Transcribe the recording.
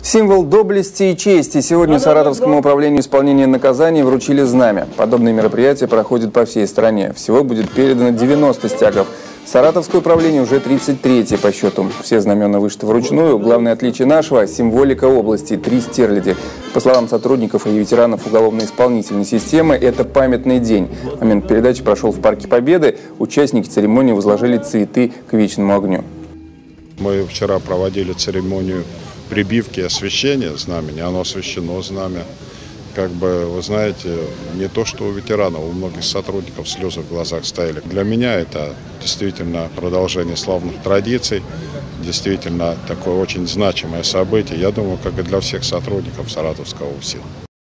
Символ доблести и чести. Сегодня Саратовскому управлению исполнения наказаний вручили знамя. Подобные мероприятия проходят по всей стране. Всего будет передано 90 стягов. Саратовское управление уже 33-е по счету. Все знамена вышиты вручную. Главное отличие нашего – символика области – 3 стерляди. По словам сотрудников и ветеранов уголовно-исполнительной системы, это памятный день. Момент передачи прошел в Парке Победы. Участники церемонии возложили цветы к вечному огню. Мы вчера проводили церемонию прибивки освящения знамени. Оно освящено, знамя. Как бы, вы знаете, не то что у ветеранов, у многих сотрудников слезы в глазах стояли. Для меня это действительно продолжение славных традиций, действительно такое очень значимое событие. Я думаю, как и для всех сотрудников Саратовского УСИН.